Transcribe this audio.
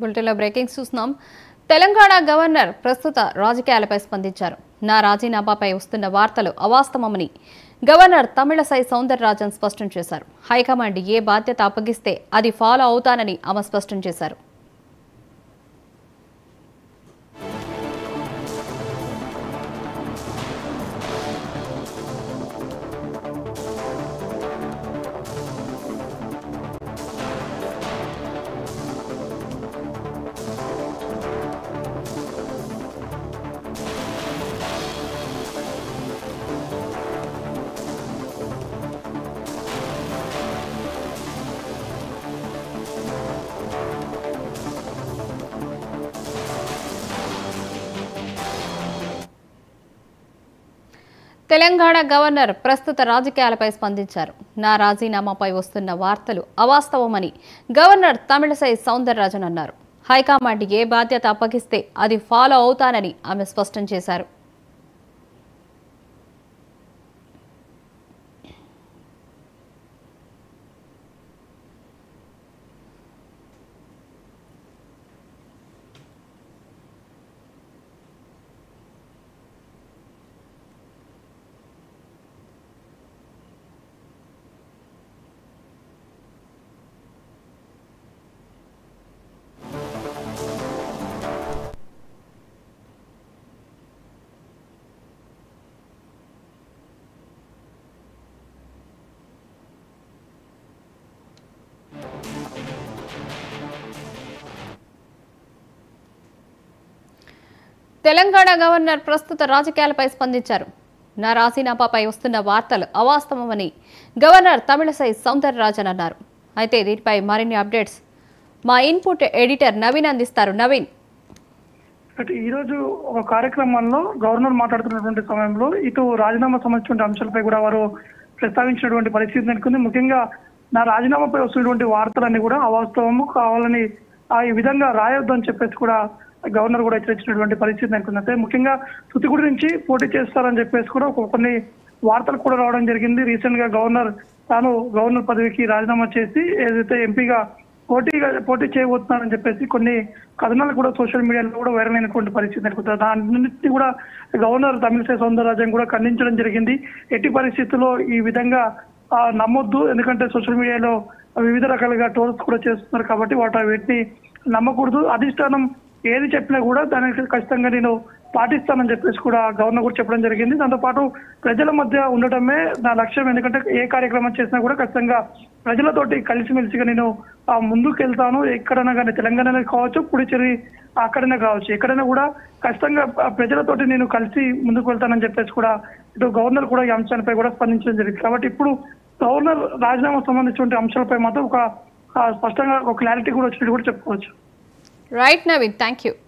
బులెటిన్లో బ్రేకింగ్ చూస్తున్నాం. తెలంగాణ గవర్నర్ ప్రస్తుత రాజకీయాలపై స్పందించారు. నా రాజీనామాపై వస్తున్న వార్తలు అవాస్తవమని గవర్నర్ తమిళసై సౌందరరాజన్ స్పష్టం చేశారు. హైకమాండ్ ఏ బాధ్యత అప్పగిస్తే అది ఫాలో అవుతానని ఆమె స్పష్టం చేశారు. తెలంగాణ గవర్నర్ ప్రస్తుత రాజకీయాలపై స్పందించారు. నా రాజీనామాపై వస్తున్న వార్తలు అవాస్తవమని గవర్నర్ తమిళసై సౌందరరాజన్ అన్నారు. హైకమాండ్ ఏ బాధ్యత అప్పగిస్తే అది ఫాలో అవుతానని ఆమె స్పష్టం చేశారు. తెలంగాణ గవర్నర్ ప్రస్తుత రాజకీయాలపై స్పందించారు. నా రాజీనామాపై వస్తున్న వార్తలు అవాస్తవమని గవర్నర్ తమిళసై సౌందరరాజన్ అన్నారు. అయితే దీనిపై మరిన్ని అప్డేట్స్ మా ఇన్పుట్ ఎడిటర్ నవీన్ అందిస్తారు. నవీన్, ఈ రోజు ఒక కార్యక్రమంలో గవర్నర్ మాట్లాడుతున్నటువంటి సమయంలో ఇటు రాజీనామా సంబంధించిన అంశాలపై కూడా వారు ప్రస్తావించినటువంటి పరిస్థితి నెలకొంది. ముఖ్యంగా నా రాజీనామాపై వస్తున్నటువంటి వార్తలన్నీ కూడా అవాస్తవము, కావాలని ఈ విధంగా రాయొద్దని చెప్పేసి కూడా గవర్నర్ కూడా హెచ్చరించినటువంటి పరిస్థితి నెలకొంది. ముఖ్యంగా తుతికుడి నుంచి పోటీ చేస్తారని చెప్పేసి కూడా కొన్ని వార్తలు కూడా రావడం జరిగింది. రీసెంట్ గా తాను గవర్నర్ పదవికి రాజీనామా చేసి ఏదైతే ఎంపీగా పోటీ చేయబోతున్నారని చెప్పేసి కొన్ని కథనాలు కూడా సోషల్ మీడియాలో కూడా వైరల్ అయినటువంటి పరిస్థితి నెలకొంది. దాని నుంచి కూడా గవర్నర్ తమిళసై సౌందరరాజన్ కూడా ఖండించడం జరిగింది. ఎట్టి పరిస్థితుల్లో ఈ విధంగా నమ్మొద్దు, ఎందుకంటే సోషల్ మీడియాలో వివిధ రకాలుగా ట్రోల్స్ కూడా చేస్తున్నారు కాబట్టి వీటిని నమ్మకూడదు. అధిష్టానం ఏది చెప్పినా కూడా దానికి ఖచ్చితంగా నేను పాటిస్తానని చెప్పేసి కూడా గవర్నర్ కూడా చెప్పడం జరిగింది. దాంతోపాటు ప్రజల మధ్య ఉండటమే నా లక్ష్యం, ఎందుకంటే ఏ కార్యక్రమం చేసినా కూడా ఖచ్చితంగా ప్రజలతోటి కలిసిమెలిసిగా నేను ముందుకు వెళ్తాను. ఎక్కడైనా కానీ తెలంగాణలో కావచ్చు, పుడుచేరి అక్కడైనా కావచ్చు, ఎక్కడైనా కూడా ఖచ్చితంగా ప్రజలతోటి నేను కలిసి ముందుకు వెళ్తానని చెప్పేసి కూడా ఇటు గవర్నర్ కూడా ఈ అంశాలపై కూడా స్పందించడం జరిగింది. కాబట్టి ఇప్పుడు గవర్నర్ రాజీనామా సంబంధించిన అంశాలపై మాత్రం ఒక స్పష్టంగా ఒక క్లారిటీ కూడా వచ్చినట్టు కూడా చెప్పుకోవచ్చు. Right Naveen, thank you.